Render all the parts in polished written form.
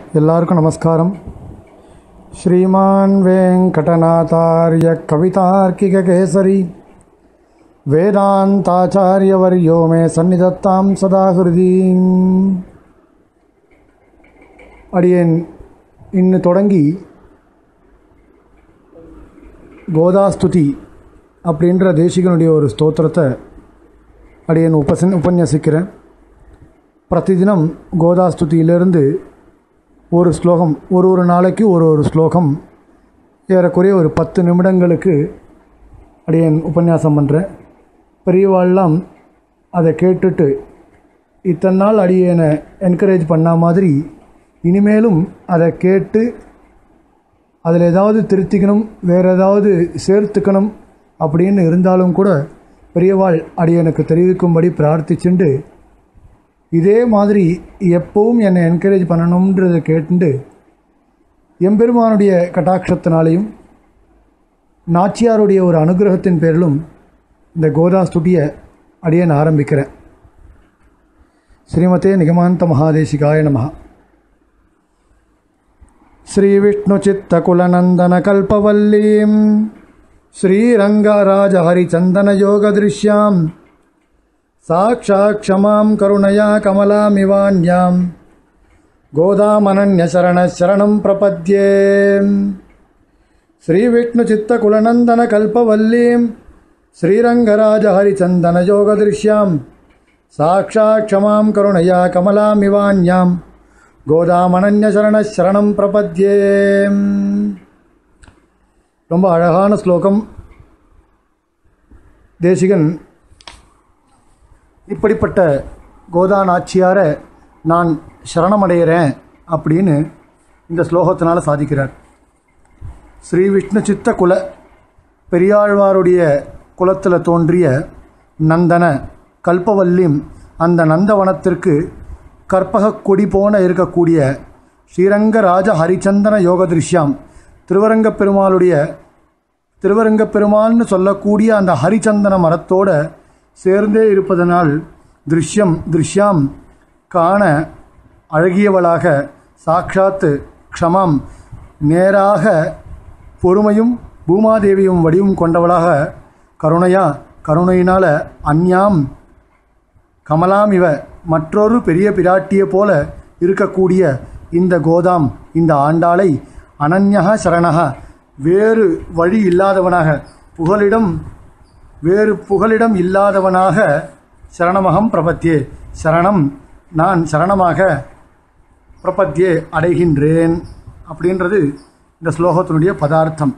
எல்லாருக்கும் நமஸ்காரம். ஸ்ரீமான் வெங்கடநாதார்ய கவிதார்க்கிக கேசரி வேதாந்தாச்சாரியவர்யோ மே சந்நிதத்தாம் சதாகிருதி. அடியேன் இன்று தொடங்கி கோதாஸ்துதி அப்படின்ற தேசிகனுடைய ஒரு ஸ்தோத்திரத்தை அடியேன் உபன்யசிக்கிறேன். பிரதிதினம் கோதாஸ்துதியிலிருந்து ஒரு ஸ்லோகம், ஒரு நாளைக்கு ஒரு ஸ்லோகம், ஏறக்குறைய ஒரு 10 நிமிடங்களுக்கு அடியேன் உபன்யாசம் பண்ணுறேன். பெரியவாள்லாம் அதை கேட்டுட்டு இத்தனை நாள் அடியேனை என்கரேஜ் பண்ண மாதிரி இனிமேலும் அதை கேட்டு அதில் ஏதாவது திருத்திக்கணும், வேறு ஏதாவது சேர்த்துக்கணும் அப்படின்னு இருந்தாலும் கூட பெரியவாள் அடியனுக்கு தெரிவிக்கும்படி பிரார்த்திச்சுண்டு இதே மாதிரி எப்பவும் என்னை என்கரேஜ் பண்ணணுன்றதை கேட்டு எம்பெருமானுடைய கட்டாட்சத்தினாலையும் நாச்சியாருடைய ஒரு அனுகிரகத்தின் பேரிலும் இந்த கோதாஸ்துதியை அடியேன் ஆரம்பிக்கிறேன். ஸ்ரீமதே நிகமாந்த மகாதேசிகாய நமஹ. ஸ்ரீ விஷ்ணு சித்த குலநந்தன கல்பவல்லீம் ஸ்ரீரங்கராஜ ஹரிச்சந்தன யோக திருஷ்யாம் சாக்ஷாத் க்ஷமாம் கருணயா கமலாமிவான்யாம் கோதாமனன்ய சரணம் பிரபத்யே. ஸ்ரீ விஷ்ணு சித்த குலநந்தன கல்பவல்லீம் ஸ்ரீரங்கராஜ ஹரிச்சந்தன யோக திருஷ்யாம் சாக்ஷாத் க்ஷமாம் கருணயா கமலாமிவான்யாம் கோதாமனன்ய சரணம் பிரபத்யே. ரொம்ப அழகான ஸ்லோகம். தேசிகன் இப்படிப்பட்ட கோதா நாச்சியாரை நான் சரணமடைகிறேன் அப்படின்னு இந்த ஸ்லோகத்தினால் சாதிக்கிறார். ஸ்ரீ விஷ்ணு சித்த குல பெரியாழ்வாருடைய குலத்தில் தோன்றிய நந்தன கல்பவல்லிம், அந்த நந்தவனத்திற்கு கற்பக கொடி போன இருக்கக்கூடிய ஸ்ரீரங்கராஜ ஹரிச்சந்தன யோக திருஷ்யாம், திருவரங்கப் பெருமாள்னு சொல்லக்கூடிய அந்த ஹரிச்சந்தன மரத்தோடு சேர்ந்தே இருப்பதனால் திருஷ்யாம் காண அழகியவளாக, சாட்சாத்து க்ஷமாம் நேராக பொறுமையும் பூமாதேவியும் வடிவும் கொண்டவளாக, கருணையினால் அந்யாம் கமலாம் இவ மற்றொரு பெரிய பிராட்டியை போல இருக்கக்கூடிய இந்த கோதாம், இந்த ஆண்டாளை அனன்யா சரணக வேறு வழி இல்லாதவனாக, புகலிடம் இல்லாதவனாக சரணமகம் பிரபத்தியே, நான் சரணமாக பிரபத்தியே அடைகின்றேன் அப்படின்றது இந்த ஸ்லோகத்தினுடைய பதார்த்தம்.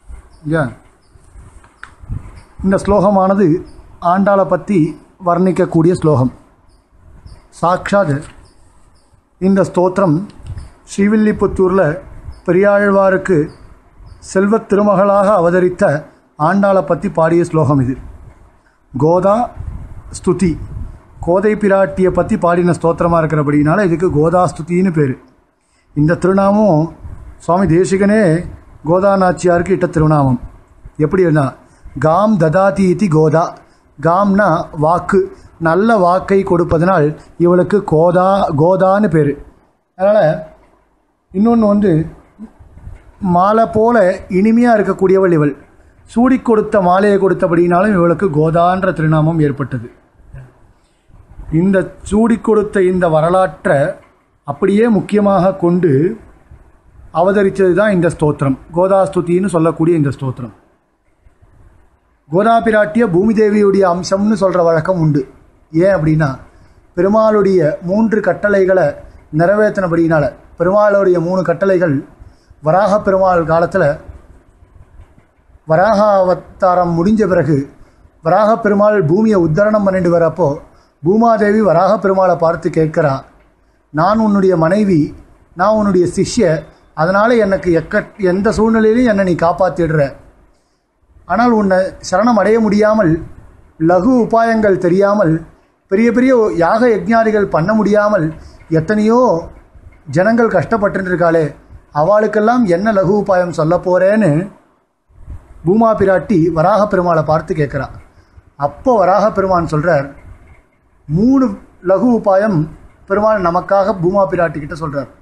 இந்த ஸ்லோகமானது ஆண்டாளை பற்றி வர்ணிக்கக்கூடிய ஸ்லோகம். சாக்ஷாத் இந்த ஸ்தோத்திரம் ஸ்ரீவில்லிபுத்தூரில் பெரியாழ்வாருக்கு செல்வத் திருமகளாக அவதரித்த ஆண்டாளை பற்றி பாடிய ஸ்லோகம் இது. கோதா ஸ்துதி, கோதை பிராட்டியை பற்றி பாடின ஸ்தோத்திரமாக இருக்கிறபடினால இதுக்கு கோதாஸ்துதின்னு பேர். இந்த திருநாமம் சுவாமி தேசிகனே கோதா நாச்சியாருக்கு இட்ட திருநாமம். எப்படின்னா, காம் ததாதி இதி கோதா, காம்னா வாக்கு, நல்ல வாக்கை கொடுப்பதனால் இவளுக்கு கோதான்னு பேர். அதனால் இன்னொன்று மாலை போல இனிமையாக இருக்கக்கூடியவள் இவள். சூடி கொடுத்த மாலையை கொடுத்தபடினாலும் இவளுக்கு கோதான்ற திருநாமம் ஏற்பட்டது. இந்த சூடி கொடுத்த இந்த வரலாற்றை அப்படியே முக்கியமாக கொண்டு அவதரித்தது தான் இந்த ஸ்தோத்திரம், கோதாஸ்துதின்னு சொல்லக்கூடிய இந்த ஸ்தோத்திரம். கோதா பிராட்டிய பூமி தேவியுடைய அம்சம்னு சொல்கிற வழக்கம் உண்டு. ஏன் அப்படின்னா, பெருமாளுடைய 3 கட்டளைகளை நிறைவேற்றினபடினால, பெருமாளுடைய 3 கட்டளைகள் வராக பெருமாள் காலத்தில் வராக அவதாரம் முடிஞ்ச பிறகு வராக பெருமாள் பூமியை உத்தரணம் பண்ணிட்டு வரப்போ பூமாதேவி வராக பெருமாளை பார்த்து கேட்குறா, நான் உன்னுடைய மனைவி, நான் உன்னுடைய சிஷ்ய, அதனால் எனக்கு எந்த சூழ்நிலையிலையும் என்னை நீ காப்பாற்றிடுற. ஆனால் உன்னை சரணம் அடைய முடியாமல், லகு உபாயங்கள் தெரியாமல், பெரிய பெரிய யாக யஜ்ஞாதிகள் பண்ண முடியாமல் எத்தனையோ ஜனங்கள் கஷ்டப்பட்டுருக்காளே, அவளுக்கெல்லாம் என்ன லகு உபாயம் சொல்ல போகிறேன்னு பூமா பிராட்டி வராக பெருமாளை பார்த்து கேட்குறா. அப்போ வராக பெருமான் சொல்கிறார், 3 லகு உபாயம் பெருமாள் நமக்காக பூமா பிராட்டிக்கிட்ட சொல்கிறார்.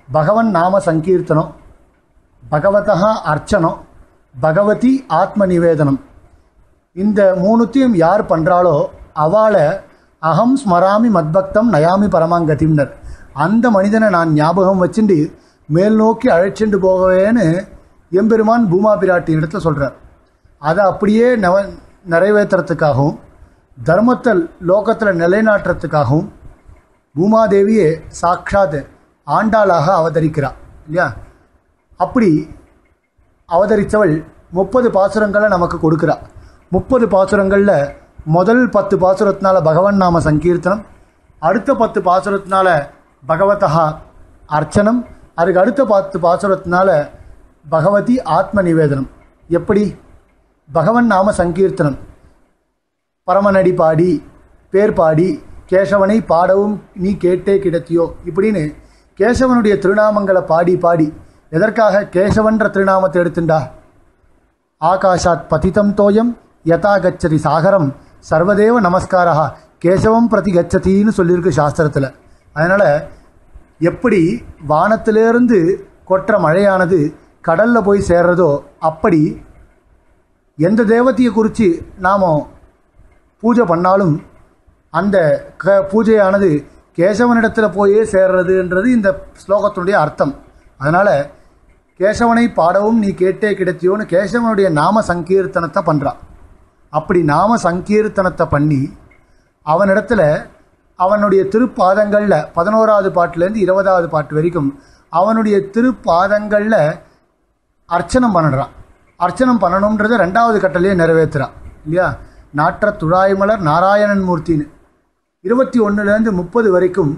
பகவன் நாம சங்கீர்த்தனம், பகவதா அர்ச்சனம், பகவதி ஆத்ம நிவேதனம். இந்த மூணுத்தையும் யார் பண்ணுறாளோ அவளை அகம் ஸ்மராமி மத்பக்தம் நயாமி பரமாங்கதிம்னர், அந்த மனிதனை நான் ஞாபகம் வச்சுட்டு மேல் நோக்கி அழைச்சிட்டு போகவேன்னு எம்பெருமான் பூமா பிராட்டியின் இடத்துல சொல்கிறார். அதை அப்படியே நிறைவேற்றுறதுக்காகவும் தர்மத்தை லோகத்தில் நிலைநாட்டுறதுக்காகவும் பூமாதேவியே சாட்சாத் ஆண்டாளாக அவதரிக்கிறாள் இல்லையா? அப்படி அவதரித்தவள் 30 பாசுரங்களை நமக்கு கொடுக்குறா. 30 பாசுரங்களில் முதல் 10 பாசுரத்தினால பகவன் நாம சங்கீர்த்தனம், அடுத்த 10 பாசுரத்தினால பகவதா அர்ச்சனம், அதுக்கு அடுத்த 10 பாசுரத்தினால பகவதி ஆத்ம நிவேதனம். எப்படி? பகவன் நாம சங்கீர்த்தனம் பரமநடி பாடி பேர் பாடி கேசவனை பாடவும் நீ கேட்டே கிடத்தியோ இப்படின்னு கேசவனுடைய திருநாமங்களை பாடி பாடி, எதற்காக கேசவன்ற திருநாமத்தை எடுத்துண்டா? ஆகாஷாத் பதிதம் தோயம் யதா கச்சதி சாகரம் சர்வதேவ நமஸ்காரா கேசவம் பிரதி கச்சத்தின்னு சொல்லியிருக்கு சாஸ்திரத்தில். அதனால் எப்படி வானத்திலேருந்து கொற்ற மழையானது கடலில் போய் சேர்றதோ அப்படி எந்த தேவத்தையை குறித்து நாம் பூஜை பண்ணாலும் அந்த பூஜையானது கேசவனிடத்தில் போயே சேர்றதுன்றது இந்த ஸ்லோகத்தினுடைய அர்த்தம். அதனால் கேசவனை பாடவும் நீ கேட்டே கிடைத்தியோன்னு கேசவனுடைய நாம சங்கீர்த்தனத்தை பண்ணுறான். அப்படி நாம சங்கீர்த்தனத்தை பண்ணி அவனிடத்துல அவனுடைய திருப்பாதங்களில் 11வது பாட்டிலேருந்து 20வது பாட்டு வரைக்கும் அவனுடைய திருப்பாதங்களில் அர்ச்சனம் பண்ணுறான். அர்ச்சனம் பண்ணணுன்றதை 2வது கட்டளையே நிறைவேற்றுறான் இல்லையா? நாற்ற துழாய்மலர் நாராயணன் மூர்த்தின்னு 21லேருந்து 30 வரைக்கும்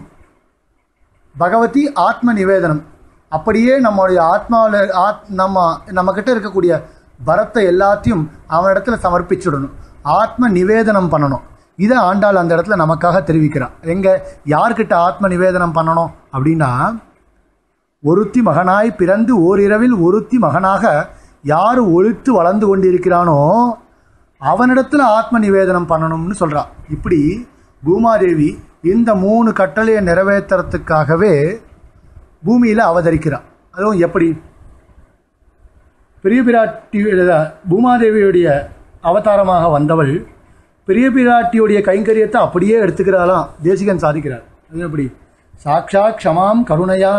பகவதி ஆத்ம நிவேதனம். அப்படியே நம்மளுடைய ஆத்மாவில் நம்மக்கிட்ட இருக்கக்கூடிய பரத்தை எல்லாத்தையும் அவனிடத்துல சமர்ப்பிச்சுடணும், ஆத்ம நிவேதனம் பண்ணணும். இதை ஆண்டாள் அந்த இடத்துல நமக்காக தெரிவிக்கிறான். எங்கே யார்கிட்ட ஆத்ம நிவேதனம் பண்ணணும் அப்படின்னா, ஒருத்தி மகனாய் பிறந்து ஓரிரவில் ஒருத்தி மகனாக யார் ஒழித்து வளர்ந்து கொண்டிருக்கிறானோ அவனிடத்துல ஆத்ம நிவேதனம் பண்ணணும்னு சொல்கிறான். இப்படி பூமாதேவி இந்த 3 கட்டளையை நிறைவேற்றுறதுக்காகவே பூமியில் அவதரிக்கிறான். அதுவும் எப்படி? பெரிய பிராட்டியுடைய பூமாதேவியுடைய அவதாரமாக வந்தவள் பெரிய பிராட்டியுடைய கைங்கரியத்தை அப்படியே எடுத்துக்கிறாளாம். தேசிகன் சாதிக்கிறார். அது எப்படி? சாக்ஷா க்ஷமாம் கருணையா,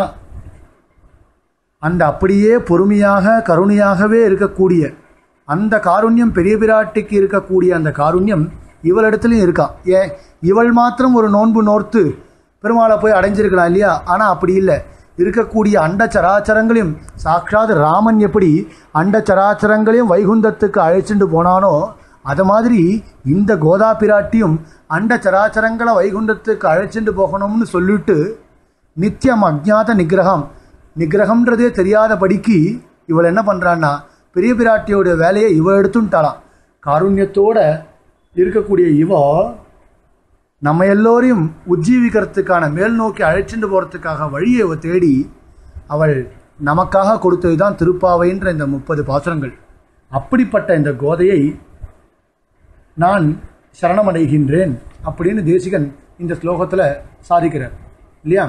அந்த அப்படியே பொறுமையாக கருணையாகவே இருக்கக்கூடிய அந்த காருண்யம், பெரிய பிராட்டிக்கு இருக்கக்கூடிய அந்த காருண்யம் இவளிடத்துலையும் இருக்கான். ஏன் இவள் மாத்திரம் ஒரு நோன்பு நோர்த்து பெருமாளை போய் அடைஞ்சிருக்கலாம் இல்லையா? ஆனால் அப்படி இல்லை. இருக்கக்கூடிய அண்ட சராச்சரங்களையும் சாட்சாத் ராமன் எப்படி அண்ட சராச்சரங்களையும் வைகுந்தத்துக்கு அழைச்சிட்டு போனானோ அது மாதிரி இந்த கோதா பிராட்டியும் அண்ட சராச்சரங்களை வைகுண்டத்துக்கு அழைச்சிட்டு போகணும்னு சொல்லிட்டு நித்தியம் அஜ்ஞாத நிகிரகம்ன்றதே தெரியாதபடிக்கு இவள் என்ன பண்ணுறான்னா பெரிய பிராட்டியோட வேலையை இவ எடுத்துட்டாளாம். காருண்யத்தோட இருக்கக்கூடிய இவ நம்ம எல்லோரையும் உஜ்ஜீவிக்கிறதுக்கான மேல் நோக்கி அழைச்சிட்டு போகிறதுக்காக வழியை தேடி அவள் நமக்காக கொடுத்தது தான் திருப்பாவைன்ற இந்த 30 பாசுரங்கள். அப்படிப்பட்ட இந்த கோதையை நான் சரணமடைகின்றேன் அப்படின்னு தேசிகன் இந்த ஸ்லோகத்தில் சாதிக்கிறார் இல்லையா?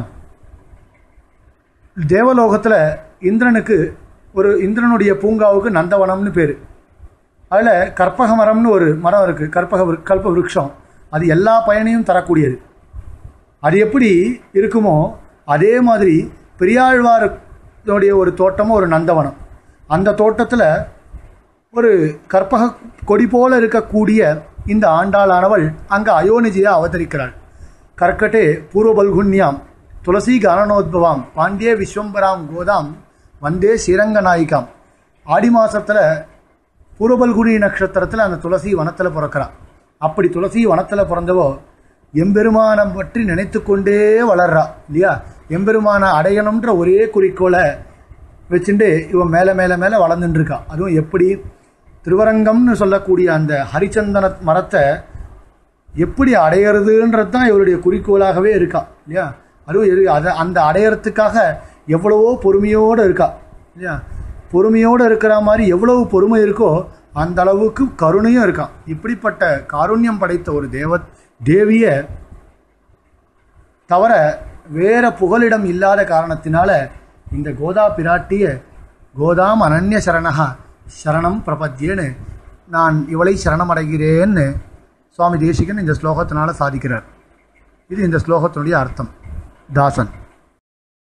தேவலோகத்தில் இந்திரனுடைய பூங்காவுக்கு நந்தவனம்னு பேர். அதில் கற்பக மரம்னு ஒரு மரம் இருக்குது, கல்ப விருட்சம். அது எல்லா பயனையும் தரக்கூடியது. அது எப்படி இருக்குமோ அதே மாதிரி பெரியாழ்வாருடைய ஒரு தோட்டமும் ஒரு நந்தவனம். அந்த தோட்டத்தில் ஒரு கற்பக கொடி போல இருக்கக்கூடிய இந்த ஆண்டாளானவள் அங்கே அயோனிஜியாக அவதரிக்கிறாள். கர்க்கட்டே பூர்வபல்குன்யாம் துளசி கானனோத்பவாம் பாண்டிய விஸ்வம்பராம் கோதாம் வந்தே ஸ்ரீரங்க நாயிகாம். ஆடி மாதத்தில் பூர்வபல்குனி நட்சத்திரத்தில் அந்த துளசி வனத்தில் பிறக்கிறான். அப்படி துளசி வனத்தில் பிறந்தவோ எம்பெருமானம் பற்றி நினைத்து கொண்டே வளர்றா இல்லையா? எம்பெருமான அடையணுன்ற ஒரே குறிக்கோளை வச்சுட்டு இவன் மேலே மேலே மேலே வளர்ந்துட்டுருக்கா. அதுவும் எப்படி? திருவரங்கம்னு சொல்லக்கூடிய அந்த ஹரிச்சந்தன மரத்தை எப்படி அடையிறதுன்றது தான் இவருடைய குறிக்கோளாகவே இருக்கா இல்லையா? அதுவும் அந்த அடையறதுக்காக எவ்வளவோ பொறுமையோடு இருக்கா இல்லையா? பொறுமையோடு இருக்கிற மாதிரி எவ்வளவு பொறுமை இருக்கோ அந்த அளவுக்கு கருணையும் இருக்கான். இப்படிப்பட்ட காருண்யம் படைத்த ஒரு தேவியை தவிர வேற புகலிடம் இல்லாத காரணத்தினால இந்த கோதா பிராட்டிய கோதாம் அனன்ய சரணஹா சரணம் பிரபத்யேன்னு நான் இவளை சரணமடைகிறேன்னு சுவாமி தேசிகன் இந்த ஸ்லோகத்தினால சாதிக்கிறார். இது இந்த ஸ்லோகத்தினுடைய அர்த்தம். தாசன்.